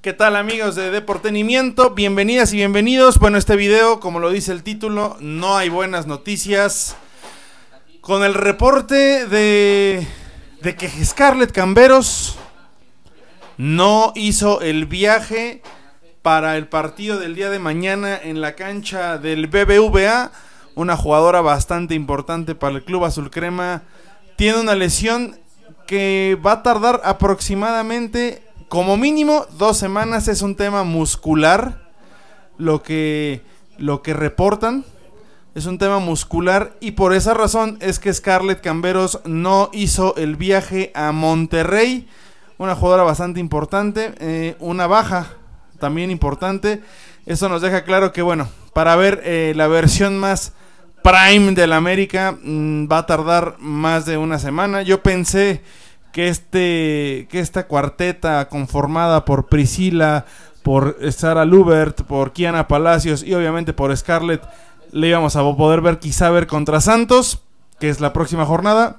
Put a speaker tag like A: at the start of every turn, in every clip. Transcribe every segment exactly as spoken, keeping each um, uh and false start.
A: ¿Qué tal, amigos de Deportenimiento? Bienvenidas y bienvenidos. Bueno, este video, como lo dice el título, no hay buenas noticias. Con el reporte de, de que Scarlett Camberos no hizo el viaje para el partido del día de mañana en la cancha del B B V A. Una jugadora bastante importante para el Club Azul Crema. Tiene una lesión que va a tardar aproximadamente, como mínimo, dos semanas. Es un tema muscular, lo que, lo que reportan. Es un tema muscular y por esa razón es que Scarlett Camberos no hizo el viaje a Monterrey. Una jugadora bastante importante, eh, una baja también importante. Eso nos deja claro que, bueno, para ver eh, la versión más prime del América mmm, va a tardar más de una semana. Yo pensé que este que esta cuarteta conformada por Priscila, por Sara Lubert, por Kiana Palacios y obviamente por Scarlett le íbamos a poder ver quizá ver contra Santos, que es la próxima jornada.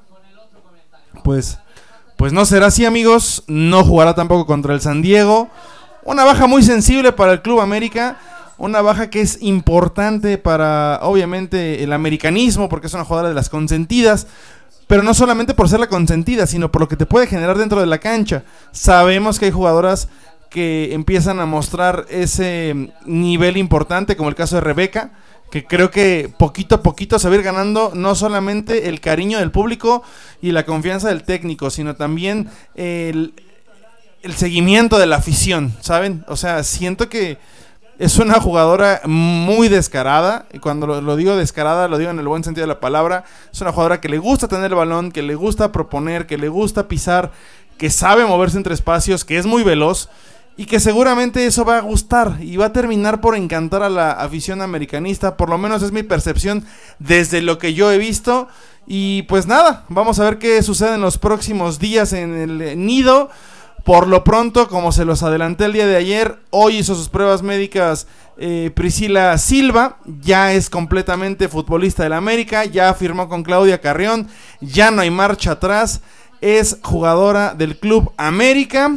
A: Pues, pues no será así, amigos. No jugará tampoco contra el San Diego. Una baja muy sensible para el Club América. Una baja que es importante para, obviamente, el americanismo, porque es una jugadora de las consentidas. Pero no solamente por ser la consentida, sino por lo que te puede generar dentro de la cancha. Sabemos que hay jugadoras que empiezan a mostrar ese nivel importante, como el caso de Rebeca, que creo que poquito a poquito se va a ir ganando no solamente el cariño del público y la confianza del técnico, sino también el, el seguimiento de la afición, ¿saben? O sea, siento que es una jugadora muy descarada, y cuando lo, lo digo descarada, lo digo en el buen sentido de la palabra. Es una jugadora que le gusta tener el balón, que le gusta proponer, que le gusta pisar, que sabe moverse entre espacios, que es muy veloz, y que seguramente eso va a gustar y va a terminar por encantar a la afición americanista. Por lo menos es mi percepción desde lo que yo he visto. Y pues nada, vamos a ver qué sucede en los próximos días en el nido. Por lo pronto, como se los adelanté el día de ayer, hoy hizo sus pruebas médicas eh, Priscila Silva. Ya es completamente futbolista del América, ya firmó con Claudia Carrión, ya no hay marcha atrás. Es jugadora del Club América.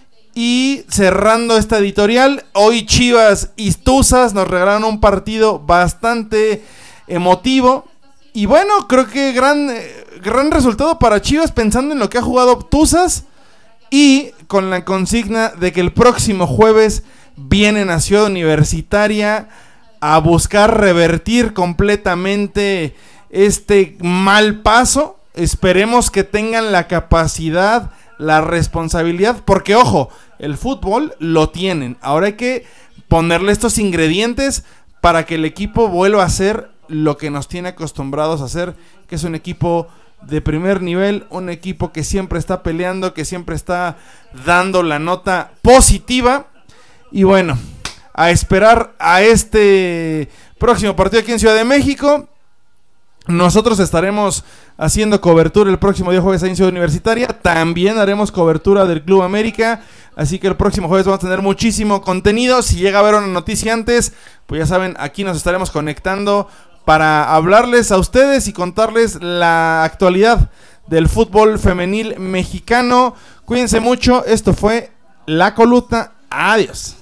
A: Y cerrando esta editorial, hoy Chivas y Tuzas nos regalaron un partido bastante emotivo. Y bueno, creo que gran, eh, gran resultado para Chivas, pensando en lo que ha jugado Tuzas. Y con la consigna de que el próximo jueves vienen a Ciudad Universitaria a buscar revertir completamente este mal paso. Esperemos que tengan la capacidad, la responsabilidad, porque ojo, el fútbol lo tienen. Ahora hay que ponerle estos ingredientes para que el equipo vuelva a ser lo que nos tiene acostumbrados a hacer, que es un equipo de primer nivel, un equipo que siempre está peleando, que siempre está dando la nota positiva. Y bueno, a esperar a este próximo partido aquí en Ciudad de México. Nosotros estaremos haciendo cobertura el próximo día jueves ahí en Ciudad Universitaria. También haremos cobertura del Club América. Así que el próximo jueves vamos a tener muchísimo contenido. Si llega a haber una noticia antes, pues ya saben, aquí nos estaremos conectando para hablarles a ustedes y contarles la actualidad del fútbol femenil mexicano. Cuídense mucho, esto fue La Coluta, adiós.